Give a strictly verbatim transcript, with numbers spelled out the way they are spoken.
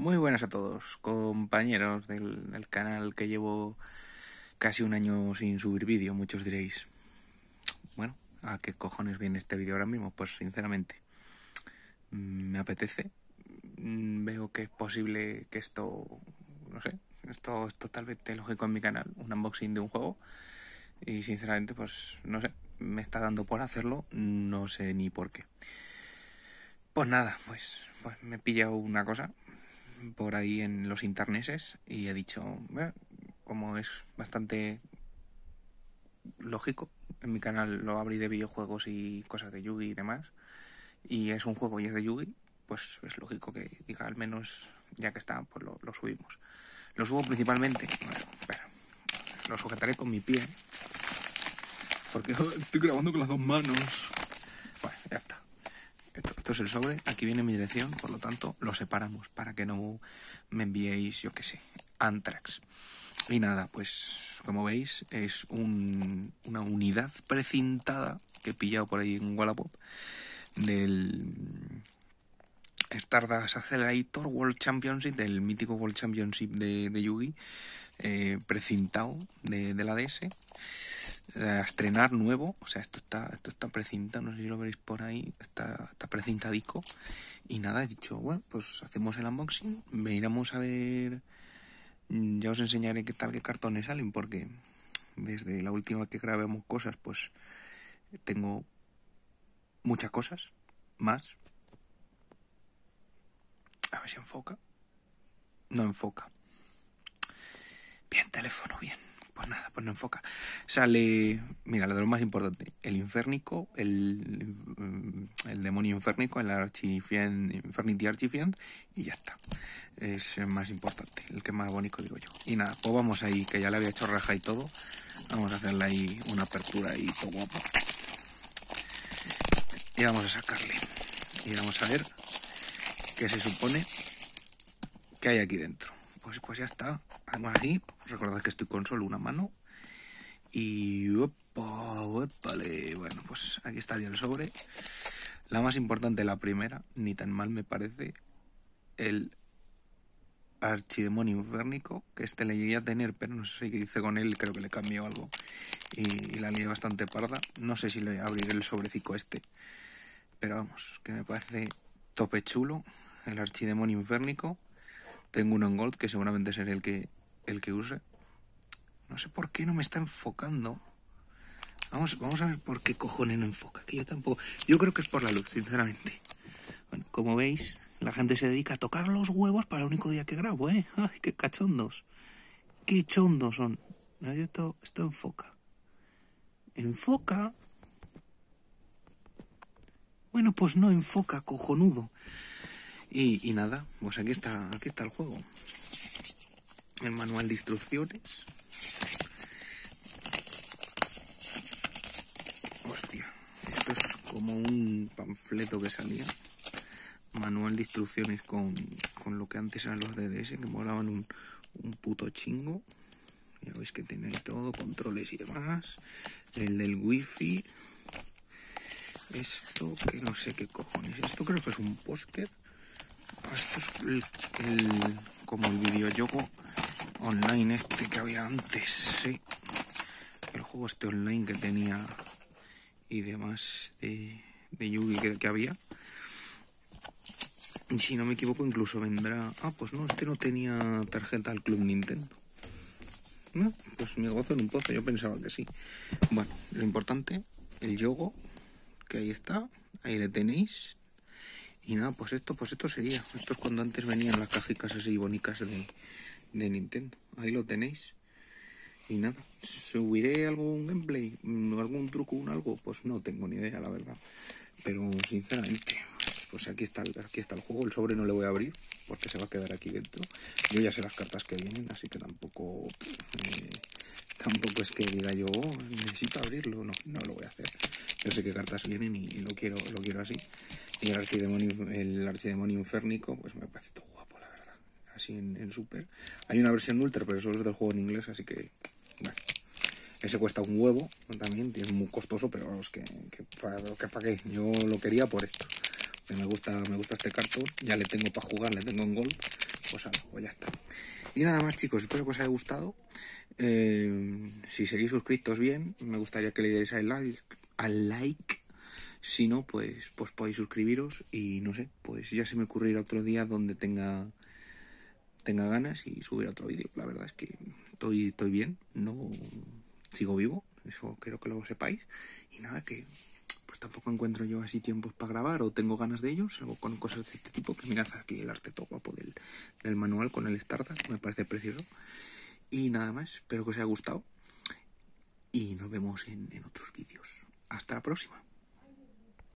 Muy buenas a todos, compañeros del, del canal que llevo casi un año sin subir vídeo. Muchos diréis, bueno, ¿a qué cojones viene este vídeo ahora mismo? Pues sinceramente, me apetece. Veo que es posible que esto, no sé, esto es totalmente lógico en mi canal, un unboxing de un juego. Y sinceramente, pues no sé, me está dando por hacerlo, no sé ni por qué. Pues nada, pues, pues me he pillado una cosa por ahí en los interneses y he dicho, eh, como es bastante lógico, en mi canal lo abrí de videojuegos y cosas de Yugi y demás, y es un juego y es de Yugi, pues es lógico que diga, al menos ya que está, pues lo, lo subimos. Lo subo principalmente, bueno, espera, lo sujetaré con mi pie, porque estoy grabando con las dos manos. Bueno, ya está. Esto, esto es el sobre, aquí viene mi dirección, por lo tanto lo separamos para que no me enviéis, yo qué sé, Antrax. Y nada, pues como veis es un, una unidad precintada que he pillado por ahí en Wallapop del Stardust Accelerator World Championship, del mítico World Championship de, de Yugi, eh, precintado de, de la D S. A estrenar nuevo, o sea, esto está esto está precintado, no sé si lo veréis por ahí, está, está precintadico. Y nada, he dicho, bueno, pues hacemos el unboxing, veniremos a ver, ya os enseñaré qué tal, qué cartones salen, porque desde la última que grabemos cosas, pues tengo muchas cosas, más. A ver si enfoca. No enfoca. Bien, teléfono, bien. Pues nada, pues no enfoca. Sale, mira, lo de lo más importante, el inférnico, el, el demonio inférnico, el Archifiend, Infernity Archifiend, y ya está. Es el más importante, el que más bonito digo yo. Y nada, pues vamos ahí, que ya le había hecho raja y todo. Vamos a hacerle ahí una apertura ahí todo guapo. Y vamos a sacarle. Y vamos a ver qué se supone que hay aquí dentro. Pues, pues ya está. Además aquí, recordad que estoy con solo una mano. Y opa, opale. Bueno, pues aquí estaría el sobre. La más importante, la primera, ni tan mal me parece. El Archidemonio Inférnico, que este le llegué a tener, pero no sé qué hice con él, creo que le cambió algo. Y, y la lié bastante parda. No sé si le abriré el sobrecico este. Pero vamos, que me parece tope chulo. El Archidemonio Inférnico. Tengo uno en Gold, que seguramente será el que, el que use. No sé por qué no me está enfocando. Vamos, vamos a ver por qué cojones no enfoca. Que yo tampoco. Yo creo que es por la luz, sinceramente. Bueno, como veis, la gente se dedica a tocar los huevos para el único día que grabo, ¿eh? ¡Ay, qué cachondos! ¡Qué chondos son! Esto, esto enfoca. ¿Enfoca? Bueno, pues no enfoca, cojonudo. Y, y nada, pues aquí está, aquí está el juego. El manual de instrucciones. Hostia, esto es como un panfleto que salía. Manual de instrucciones con, con lo que antes eran los D D S, que molaban un, un puto chingo. Ya veis que tiene todo, controles y demás. El del wifi. Esto, que no sé qué cojones. Esto creo que es un póster. Esto es el, el, como el videojuego online este que había antes, sí. El juego este online que tenía y demás de, de Yugi que, que había. Y si no me equivoco incluso vendrá... Ah, pues no, este no tenía tarjeta al Club Nintendo. No, pues me gozo en un pozo, yo pensaba que sí. Bueno, lo importante, el yogo, que ahí está, ahí le tenéis. Y nada, pues esto, pues esto sería. Esto es cuando antes venían las cajicas así bonitas de, de Nintendo. Ahí lo tenéis. Y nada, ¿subiré algún gameplay? ¿Algún truco, un algo? Pues no tengo ni idea, la verdad. Pero sinceramente, pues aquí está, el, aquí está el juego. El sobre no le voy a abrir porque se va a quedar aquí dentro. Yo ya sé las cartas que vienen, así que tampoco... Eh, tampoco es que diga yo, oh, necesito abrirlo. No, no lo voy a hacer. Yo sé qué cartas vienen y, y lo quiero lo quiero así. Y el archidemonio, el archidemonio inférnico, pues me parece todo guapo, la verdad. Así en, en Super. Hay una versión ultra, pero solo es del juego en inglés, así que... Bueno. Ese cuesta un huevo también, es muy costoso, pero vamos, que, que para que, pa qué. Yo lo quería por esto. Que me gusta, me gusta este cartón, ya le tengo para jugar, le tengo en Gold. pues ala, pues ya está. Y nada más, chicos, espero que os haya gustado. Eh, si seguís suscritos bien, me gustaría que le dierais al like, al like. Si no, pues, pues podéis suscribiros y no sé, pues ya se me ocurrirá otro día donde tenga tenga ganas y subir otro vídeo. La verdad es que estoy, estoy bien, no sigo vivo, eso quiero que lo sepáis. Y nada, que pues tampoco encuentro yo así tiempos para grabar o tengo ganas de ellos, salgo con cosas de este tipo, que mirad aquí el arte todo guapo del, del manual con el Stardust, me parece precioso. Y nada más, espero que os haya gustado y nos vemos en, en otros vídeos. Hasta la próxima.